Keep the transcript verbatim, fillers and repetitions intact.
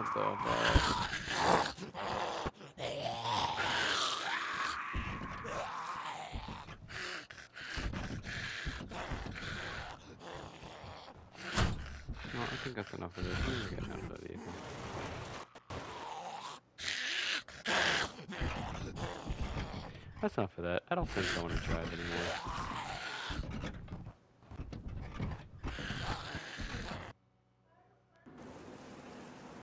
though, but no, I think that's enough of this. I'm gonna get enough of that vehicle. That's enough of that. I don't think I want to drive anymore.